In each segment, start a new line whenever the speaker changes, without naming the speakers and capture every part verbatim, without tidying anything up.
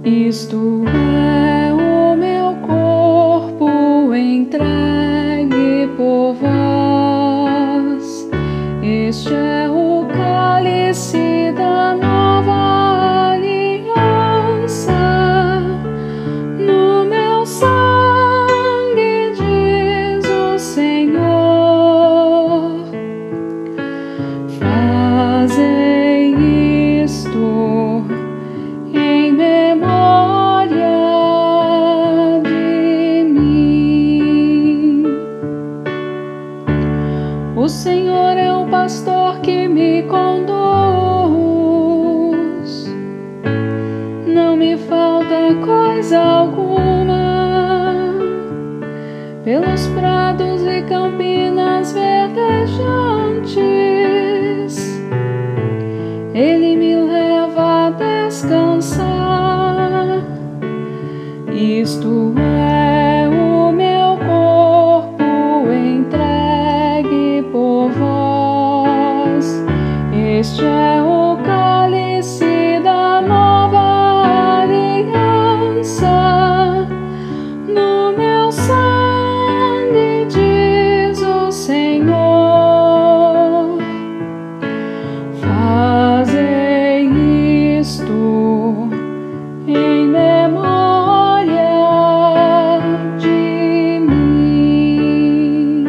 Isto é o meu corpo entregue por vós. Este é o cálice da nova aliança. No meu sangue, diz o Senhor, fazei isto em memória de mim. O Senhor é o pastor que me conduz, não me falta coisa alguma. Pelos prados e campinas verdejantes, Ele me leva a descansar. Isto é o meu corpo entregue por vós. Este é o cálice da nova aliança. No meu sangue, diz o Senhor, fazei isto em memória de mim.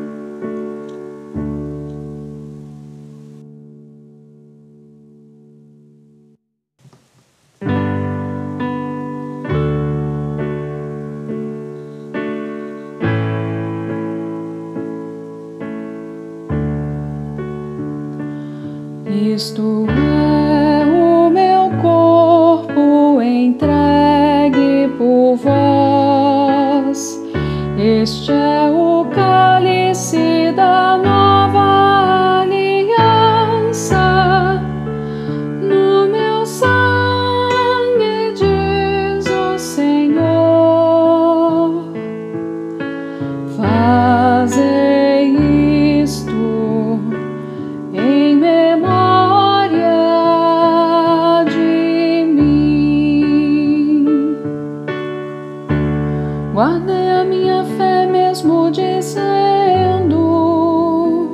Isto é o meu corpo entregue por vós. Este é o cálice da nova aliança. No meu sangue, diz o Senhor, fazei isto em memória de mim. Guardei a minha fé mesmo dizendo: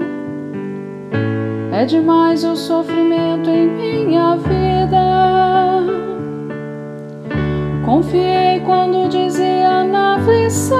é demais o sofrimento em minha vida. Confiei quando dizia na aflição: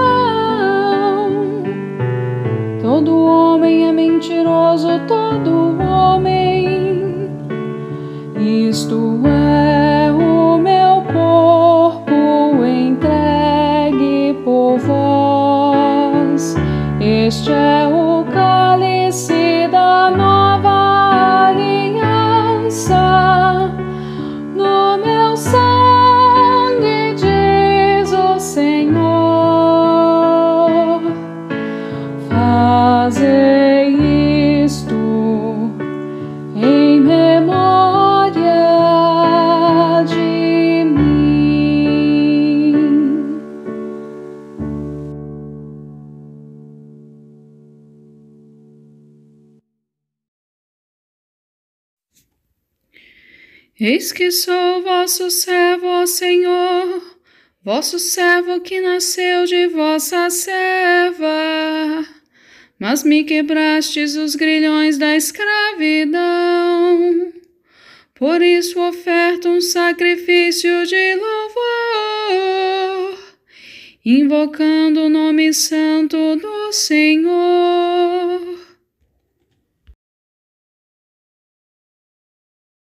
todo homem é mentiroso, todo homem. Isto é o meu corpo entregue por vós. Este é o cálice da nova aliança. No meu sangue, diz o Senhor, fazei isto em memória de mim. Eis que sou vosso servo, ó Senhor, vosso servo que nasceu de vossa serva. Mas me quebrastes os grilhões da escravidão. Por isso oferto um sacrifício de louvor, invocando o nome santo do Senhor.